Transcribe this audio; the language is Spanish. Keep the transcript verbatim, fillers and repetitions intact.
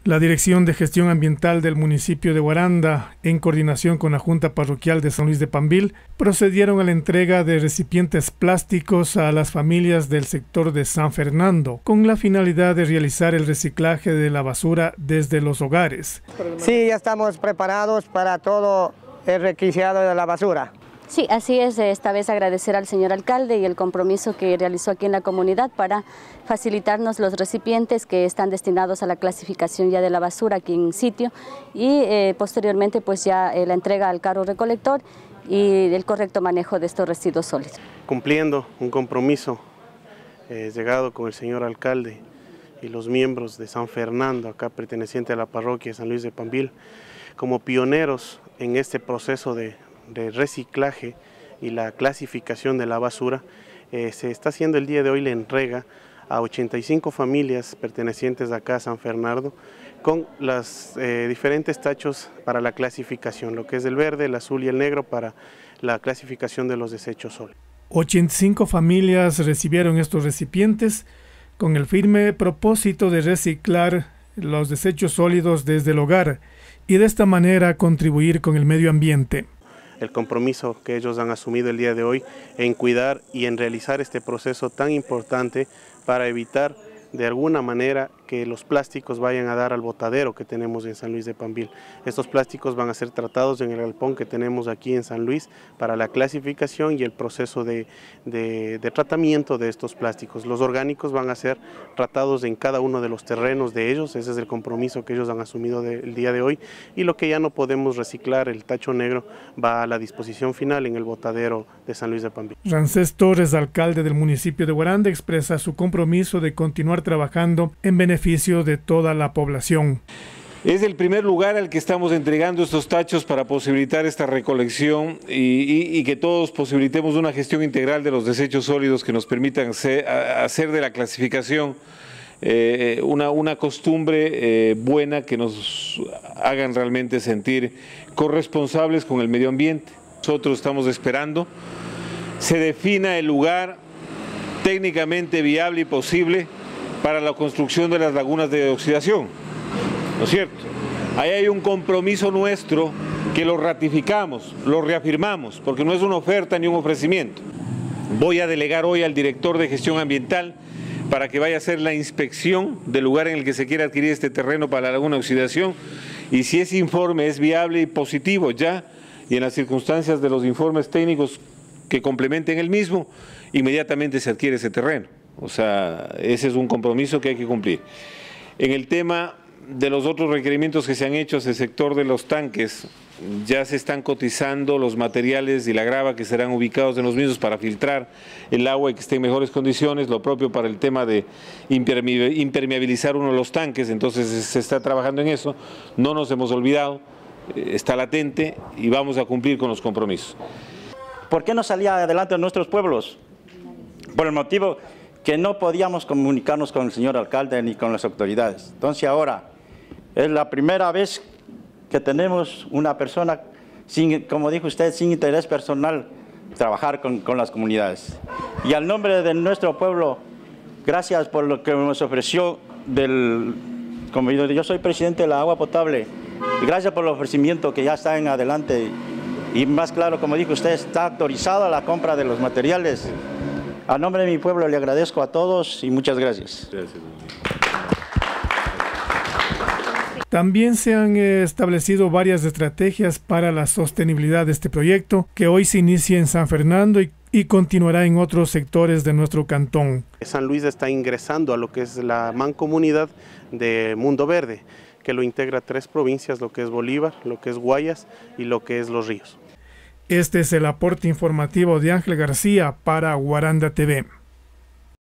La Dirección de Gestión Ambiental del municipio de Guaranda, en coordinación con la Junta Parroquial de San Luis de Pambil, procedieron a la entrega de recipientes plásticos a las familias del sector de San Fernando, con la finalidad de realizar el reciclaje de la basura desde los hogares. Sí, ya estamos preparados para todo el requisado de la basura. Sí, así es. Esta vez agradecer al señor alcalde y el compromiso que realizó aquí en la comunidad para facilitarnos los recipientes que están destinados a la clasificación ya de la basura aquí en sitio y eh, posteriormente pues ya eh, la entrega al carro recolector y el correcto manejo de estos residuos sólidos. Cumpliendo un compromiso eh, llegado con el señor alcalde y los miembros de San Fernando, acá perteneciente a la parroquia de San Luis de Pambil, como pioneros en este proceso de de reciclaje y la clasificación de la basura, eh, se está haciendo el día de hoy la entrega a ochenta y cinco familias pertenecientes acá a San Fernando con los eh, diferentes tachos para la clasificación, lo que es el verde, el azul y el negro para la clasificación de los desechos sólidos. ochenta y cinco familias recibieron estos recipientes con el firme propósito de reciclar los desechos sólidos desde el hogar y de esta manera contribuir con el medio ambiente. El compromiso que ellos han asumido el día de hoy en cuidar y en realizar este proceso tan importante para evitar de alguna manera que los plásticos vayan a dar al botadero que tenemos en San Luis de Pambil. Estos plásticos van a ser tratados en el galpón que tenemos aquí en San Luis para la clasificación y el proceso de, de, de tratamiento de estos plásticos. Los orgánicos van a ser tratados en cada uno de los terrenos de ellos, ese es el compromiso que ellos han asumido de, el día de hoy, y lo que ya no podemos reciclar, el tacho negro, va a la disposición final en el botadero de San Luis de Pambil. Rancés Torres, alcalde del municipio de Guaranda, expresa su compromiso de continuar trabajando en beneficio de toda la población. Es el primer lugar al que estamos entregando estos tachos para posibilitar esta recolección y, y, y que todos posibilitemos una gestión integral de los desechos sólidos que nos permitan ser, hacer de la clasificación eh, una, una costumbre eh, buena que nos hagan realmente sentir corresponsables con el medio ambiente. Nosotros estamos esperando se defina el lugar técnicamente viable y posible para la construcción de las lagunas de oxidación, ¿no es cierto? Ahí hay un compromiso nuestro que lo ratificamos, lo reafirmamos, porque no es una oferta ni un ofrecimiento. Voy a delegar hoy al director de gestión ambiental para que vaya a hacer la inspección del lugar en el que se quiere adquirir este terreno para la laguna de oxidación, y si ese informe es viable y positivo ya, y en las circunstancias de los informes técnicos que complementen el mismo, inmediatamente se adquiere ese terreno. O sea, ese es un compromiso que hay que cumplir. En el tema de los otros requerimientos que se han hecho hacia el sector de los tanques, ya se están cotizando los materiales y la grava que serán ubicados en los mismos para filtrar el agua y que esté en mejores condiciones, lo propio para el tema de impermeabilizar uno de los tanques, entonces se está trabajando en eso, no nos hemos olvidado, está latente y vamos a cumplir con los compromisos. ¿Por qué no salía adelante nuestros pueblos? Por el motivo que no podíamos comunicarnos con el señor alcalde ni con las autoridades. Entonces ahora es la primera vez que tenemos una persona, sin, como dijo usted, sin interés personal, trabajar con, con las comunidades. Y al nombre de nuestro pueblo, gracias por lo que nos ofreció, del, como yo, yo soy presidente de la agua potable, y gracias por el ofrecimiento que ya está en adelante. Y más claro, como dijo usted, está autorizada la compra de los materiales. A nombre de mi pueblo le agradezco a todos y muchas gracias. Gracias. También se han establecido varias estrategias para la sostenibilidad de este proyecto, que hoy se inicia en San Fernando y, y continuará en otros sectores de nuestro cantón. San Luis está ingresando a lo que es la mancomunidad de Mundo Verde, que lo integra tres provincias, lo que es Bolívar, lo que es Guayas y lo que es Los Ríos. Este es el aporte informativo de Ángel García para Guaranda T V.